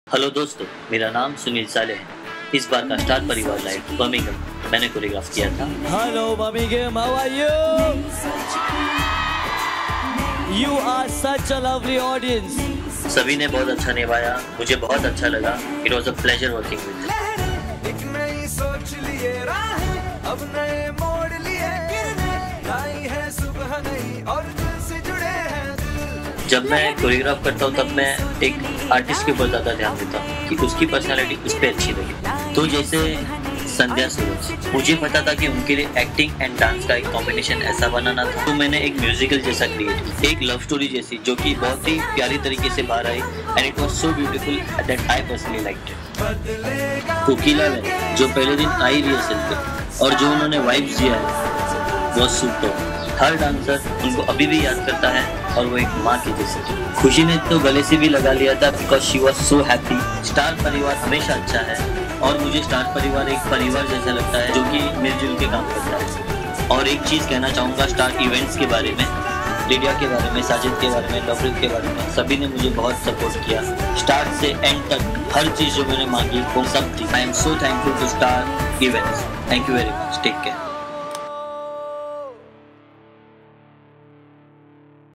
Hello दोस्तों, मेरा नाम सुनील साले है। इस बार का स्टार परिवार लाइव बर्मिंघम मैंने कोरियोग्राफ किया था। Hello Birmingham, how are you? You are such a lovely audience. सभी ने बहुत अच्छा निभाया, मुझे बहुत अच्छा लगा। It was a pleasure working with them. एक नई सोच लिए राह, अब नए मोड़ लिए, आई है सुबह नई और दिल से जुड़े हैं दिल। जब मैं कोरियोग्राफ करता हूँ तब मैं एक आर्टिस्ट के ऊपर ज़्यादा ध्यान देता हूँ कि उसकी पर्सनालिटी उस पर अच्छी लगे। तो जैसे संध्या सूरज, मुझे पता था कि उनके लिए एक्टिंग एंड डांस का एक कॉम्बिनेशन ऐसा बनाना था, तो मैंने एक म्यूजिकल जैसा क्रिएट किया, एक लव स्टोरी जैसी, जो कि बहुत ही प्यारी तरीके से बाहर आई and it was so beautiful that I personally liked it. Kokila ने जो पहले दिन आई रिहर्सल पे और जो उन्होंने वाइब्स दिया है वो सुपर। हर डांसर उनको अभी भी याद करता है और वो एक माँ की जैसी। खुशी ने तो गले से भी लगा लिया था because she was so happy. Star Parivar हमेशा अच्छा है और मुझे स्टार परिवार एक परिवार जैसा लगता है जो कि मिलजुल के काम करता है। और एक चीज़ कहना चाहूँगा स्टार इवेंट्स के बारे में, लिडिया के बारे में, साजिद के बारे में, लवप्रीत के बारे में, सभी ने मुझे बहुत सपोर्ट किया। स्टार्ट से एंड तक हर चीज़ जो मैंने मांगी वो सब थी। I am so thankful to star events. Thank you very much. Take care.